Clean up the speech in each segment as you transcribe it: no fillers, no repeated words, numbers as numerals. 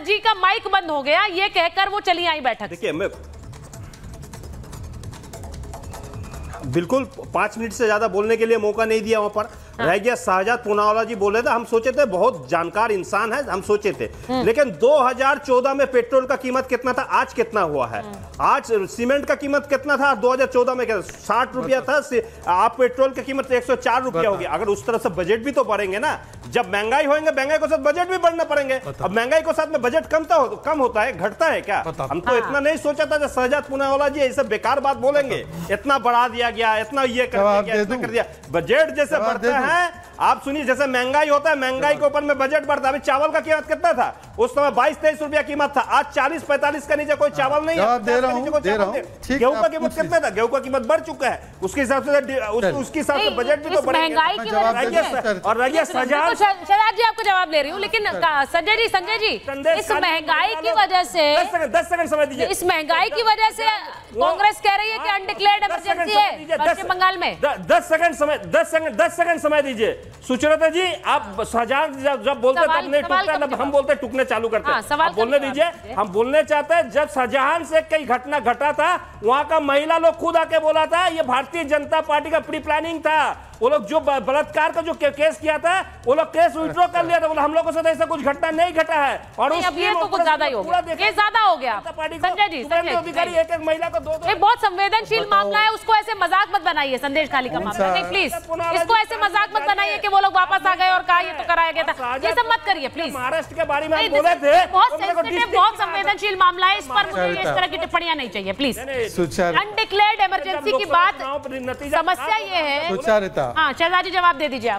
जी का माइक बंद हो गया, ये कहकर वो चली आई बैठक। देखिए, मैं बिल्कुल 5 मिनट से ज्यादा बोलने के लिए मौका नहीं दिया वहां पर। रह गया शाहजाद पूनावाला जी बोल रहे थे, हम सोचे थे बहुत जानकार इंसान है, हम सोचे थे, लेकिन 2014 में पेट्रोल का कीमत कितना था, आज कितना हुआ है? आज सीमेंट का कीमत कितना था 2014 में? 60 रुपया था। आप पेट्रोल की कीमत 104 रुपया होगी। अगर उस तरह से बजट भी तो बढ़ेंगे ना, जब महंगाई होंगे महंगाई के साथ बजट भी बढ़ना पड़ेंगे। अब महंगाई के साथ में बजट कम होता है, घटता है क्या? हम तो इतना नहीं सोचा था शाहजाद पूनावाला जी ऐसे बेकार बात बोलेंगे। इतना बढ़ा दिया गया, इतना ये कर दिया, इतना कर दिया। बजट जैसे बढ़ता है, आप सुनिए, जैसे महंगाई होता है, महंगाई के ऊपर में बजट बढ़ता है। अभी चावल का कीमत कितना था उस समय? 22-23 रुपया कीमत था। आज 40-45 का नीचे कोई चावल नहीं है। गेहूं का कीमत कितना था? गेहूं का कीमत बढ़ चुका है। उसके हिसाब से बजट भी तो बढ़ेगा। और रह गया शाहजाद। शहजाद जी आपको जवाब दे रही हूँ, लेकिन संजय जी इस महंगाई की वजह से 10 सेकंड समय दीजिए। इस महंगाई की वजह से कांग्रेस कह रही है कि अनडिक्लेयर्ड इमरजेंसी है पश्चिम बंगाल में। 10 सेकंड समय दीजिए। सुचरिता जी, आप शाहजाद जब बोलते तब नहीं टूकता, हम बोलते टूकने चालू करते हैं। आप बोलने दीजिए। हम बोलने चाहते हैं, जब शाहजहां से कई घटना घटा था, वहां का महिला लोग खुद आके बोला था ये भारतीय जनता पार्टी का प्री प्लानिंग था। वो लोग जो बलात्कार का जो केस किया था, वो लोग केस विड्रॉ कर लिया था। बोला हम लोगों के साथ ऐसा कुछ घटना नहीं घटा है। और अब ये तो कुछ ज्यादा ही हो गया, ये ज्यादा हो गया। संजय जी, अधिकारी एक महिला को दो बहुत संवेदनशील मामला है, उसको ऐसे मजाक मत बनाइए। संदेश खाली का मामला नहीं, प्लीज इसको ऐसे मजाक मत बनाइए कि वो लोग वापस आ गए और कहा ये तो कराया गया था। ये सब मत करिए प्लीज। महाराष्ट्र के बारे में बोले थे, बहुत सेंसिटिव, बहुत संवेदनशील मामला है, इस पर मुझे इस तरह की टिप्पणियां नहीं चाहिए प्लीज। अनडिक्लेयर्ड इमरजेंसी की बात, समस्या ये है। सुचारिता, हाँ शहजाद जी जवाब दे दीजिए आप।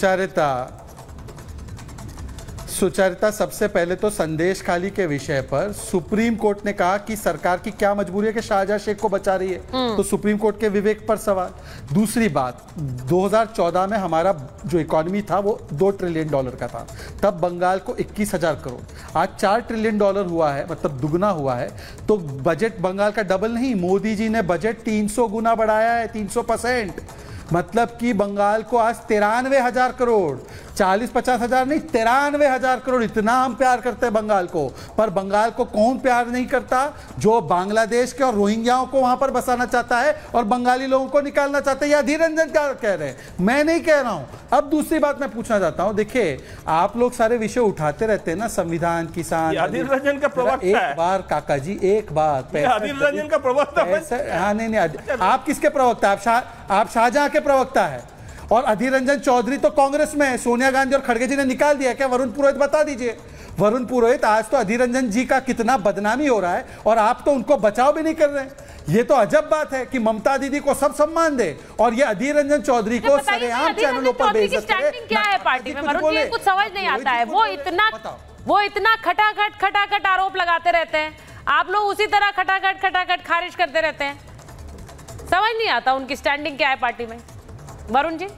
सुचारिता, सबसे पहले तो संदेश खाली के विषय पर सुप्रीम कोर्ट ने कहा कि सरकार की क्या मजबूरी है कि शाहजहां शेख को बचा रही है, तो सुप्रीम कोर्ट के विवेक पर सवाल। दूसरी बात, 2014 में हमारा जो इकोनॉमी था वो $2 ट्रिलियन का था, तब बंगाल को 21,000 करोड़, आज $4 ट्रिलियन हुआ है, मतलब दुगना हुआ है। तो बजट बंगाल का डबल नहीं, मोदी जी ने बजट 300 गुना बढ़ाया है, 300%। मतलब कि बंगाल को आज 93,000 करोड़, 40-50 हजार नहीं, 93,000 करोड़, इतना हम प्यार करते हैं बंगाल को। पर बंगाल को कौन प्यार नहीं करता? जो बांग्लादेश के और रोहिंग्याओं को वहां पर बसाना चाहता है और बंगाली लोगों को निकालना चाहता है। या अधीर रंजन क्या कह रहे हैं, मैं नहीं कह रहा हूं। अब दूसरी बात मैं पूछना चाहता हूं, देखिए आप लोग सारे विषय उठाते रहते हैं ना, संविधान, किसान। अधीर रंजन का प्रवक्ता है। एक बार काका जी, एक बात, अधीर रंजन का प्रवक्ता। हाँ नहीं, आप किसके प्रवक्ता? आप शाहजहां के प्रवक्ता है। और अधीर रंजन चौधरी तो कांग्रेस में है, सोनिया गांधी और खड़गे जी ने निकाल दिया। क्या वरुण पुरोहित बता दीजिए। वरुण पुरोहित, आज तो अधीर रंजन जी का कितना बदनामी हो रहा है और आप तो उनको बचाव भी नहीं कर रहे हैं। ये तो अजब बात है कि ममता दीदी को सब सम्मान दे और ये अधीर रंजन चौधरी को सरेआम चैनलों पर बेइज्जत करे। क्या है पार्टी में वरुण जी, कुछ समझ नहीं आता है। वो इतना खटाखट आरोप लगाते रहते हैं, आप लोग उसी तरह खटाखट खारिज करते रहते हैं। समझ नहीं आता उनकी स्टैंडिंग क्या है पार्टी में। वरुण जी,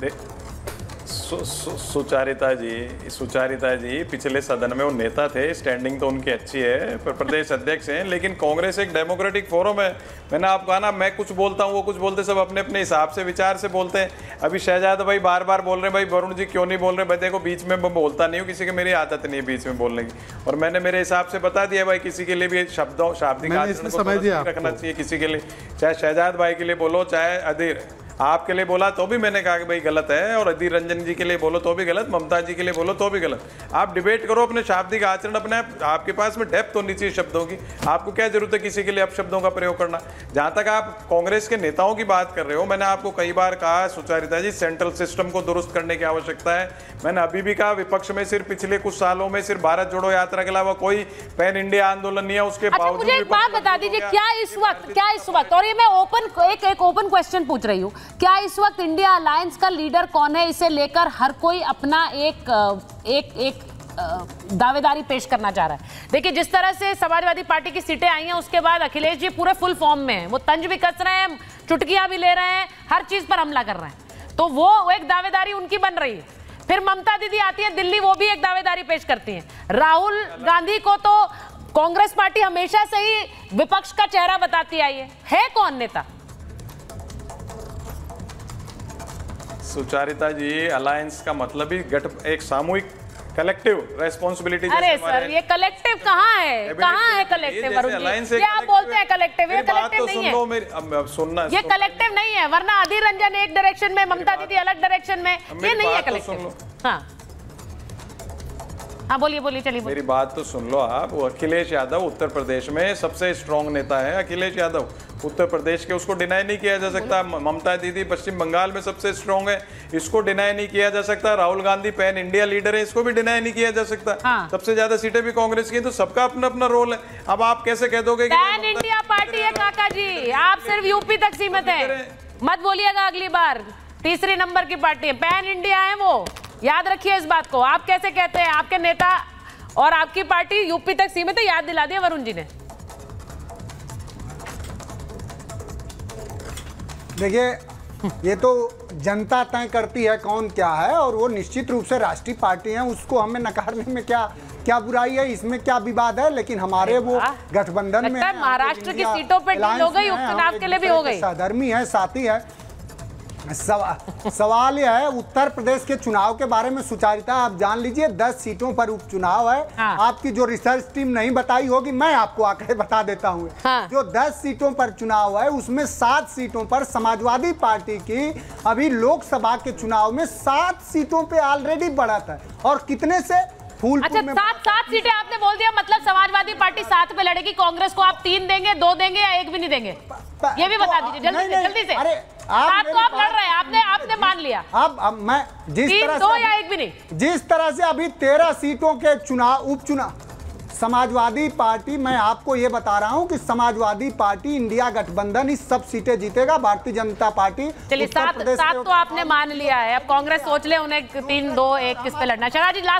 सुचारिता जी पिछले सदन में वो नेता थे, स्टैंडिंग तो उनकी अच्छी है, प्रदेश अध्यक्ष हैं, लेकिन कांग्रेस एक डेमोक्रेटिक फोरम है। मैंने आपको कहा ना, मैं कुछ बोलता हूँ, वो कुछ बोलते, सब अपने अपने हिसाब से विचार से बोलते हैं। अभी शहजाद भाई बार बार बोल रहे हैं, भाई वरुण जी क्यों नहीं बोल रहे? भाई देखो, बीच में मैं बोलता नहीं हूँ, किसी की मेरी आदत नहीं है बीच में बोलने की, और मैंने मेरे हिसाब से बता दिया भाई, किसी के लिए भी शाब्दिक रखना चाहिए, किसी के लिए, चाहे शहजाद भाई के लिए बोलो, चाहे अधीर आपके लिए बोला तो भी मैंने कहा कि भाई गलत है, और अधीर रंजन जी के लिए बोलो तो भी गलत, ममता जी के लिए बोलो तो भी गलत। आप डिबेट करो, अपने शाब्दिक आचरण, अपने आपके पास में डेप्थ होनी चाहिए शब्दों की। आपको क्या जरूरत है किसी के लिए अपशब्दों का प्रयोग करना? जहां तक आप कांग्रेस के नेताओं की बात कर रहे हो, मैंने आपको कई बार कहा सुचारिता जी, सेंट्रल सिस्टम को दुरुस्त करने की आवश्यकता है। मैंने अभी भी कहा, विपक्ष में सिर्फ पिछले कुछ सालों में सिर्फ भारत जोड़ो यात्रा के अलावा कोई पैन इंडिया आंदोलन नहीं है। उसके बावजूद मुझे एक बात बता दीजिए, क्या इस वक्त, और ये मैं एक ओपन क्वेश्चन पूछ रही हूँ, क्या इस वक्त इंडिया अलायंस का लीडर कौन है, इसे लेकर हर कोई अपना एक दावेदारी पेश करना चाह रहा है? देखिए, जिस तरह से समाजवादी पार्टी की सीटें आई हैं, उसके बाद अखिलेश जी पूरे फुल फॉर्म में हैं, वो तंज भी कस रहे हैं, चुटकियां भी ले रहे हैं, हर चीज पर हमला कर रहे हैं, तो वो एक दावेदारी उनकी बन रही है। फिर ममता दीदी आती है दिल्ली, वो भी एक दावेदारी पेश करती हैं। राहुल गांधी को तो कांग्रेस पार्टी हमेशा से ही विपक्ष का चेहरा बताती आई है कौन नेता? सुचारिता जी, अलायंस का मतलब ही एक सामूहिक कलेक्टिव रेस्पॉन्सिबिलिटी। अरे सर ये कलेक्टिव कहाँ है, कहाँ है कलेक्टिव? वरुण जी ये आप बोलते हैं कलेक्टिव, ये कलेक्टिव नहीं है। सुनना, ये कलेक्टिव नहीं है, वरना अधीर रंजन एक डायरेक्शन में, ममता दीदी अलग डायरेक्शन में, ये नहीं है कलेक्टिव। हाँ हाँ बोलिए बोलिए, चलिए मेरी बात तो सुन लो आप। वो अखिलेश यादव उत्तर प्रदेश में सबसे स्ट्रॉन्ग नेता है। अखिलेश यादव उत्तर प्रदेश के, उसको डिनाई नहीं किया जा सकता। ममता दीदी पश्चिम बंगाल में सबसे स्ट्रॉन्ग है, इसको डिनाई नहीं किया जा सकता। Rahul Gandhi pan India leader है, इसको भी डिनाई नहीं किया जा सकता। हाँ। सबसे ज्यादा सीटें भी कांग्रेस की, तो सबका अपना अपना रोल है। अब आप कैसे कह दोगे कि पैन इंडिया पार्टी है काका जी, आप सिर्फ यूपी तक सीमित है, मत बोलिएगा अगली बार। तीसरे नंबर की पार्टी है, पैन इंडिया है वो, याद रखिए इस बात को। आप कैसे कहते हैं आपके नेता और आपकी पार्टी यूपी तक सीमित है, याद दिला दिया वरुण जी ने। देखिए ये तो जनता तय करती है कौन क्या है, और वो निश्चित रूप से राष्ट्रीय पार्टी है, उसको हमें नकारने में क्या बुराई है, इसमें क्या विवाद है। लेकिन हमारे वो गठबंधन में महाराष्ट्र की सीटों पे डील हो गई, उपचुनाव के लिए भी हो गई, सहधर्मी है, साथी है। सवाल यह है उत्तर प्रदेश के चुनाव के बारे में सुचारिता। आप जान लीजिए 10 सीटों पर उपचुनाव है। हाँ। आपकी जो रिसर्च टीम नहीं बताई होगी, मैं आपको आंकड़े बता देता हूँ। हाँ। जो 10 सीटों पर चुनाव है उसमें 7 सीटों पर समाजवादी पार्टी की अभी लोकसभा के चुनाव में 7 सीटों पे ऑलरेडी बढ़त है। और कितने से अच्छा, 7 सीटें आपने बोल दिया, मतलब समाजवादी पार्टी 7 पे लड़ेगी, कांग्रेस को आप 3 देंगे, 2 देंगे या 1 भी नहीं देंगे? ये भी बता दीजिए जल्दी से। अरे आपको आप लड़ रहे हैं, आपने मान लिया। अब मैं जिस तरह 2 या 1 भी नहीं, जिस तरह से अभी 13 सीटों के उपचुनाव समाजवादी पार्टी, मैं आपको ये बता रहा हूं कि समाजवादी पार्टी इंडिया गठबंधन इस सब सीटें जीतेगा। भारतीय जनता पार्टी चलिए 7 तो आपने मान लिया है, अब कांग्रेस सोच ले उन्हें 3, 2, 1 किस पे लड़ना। शगा जी लास्ट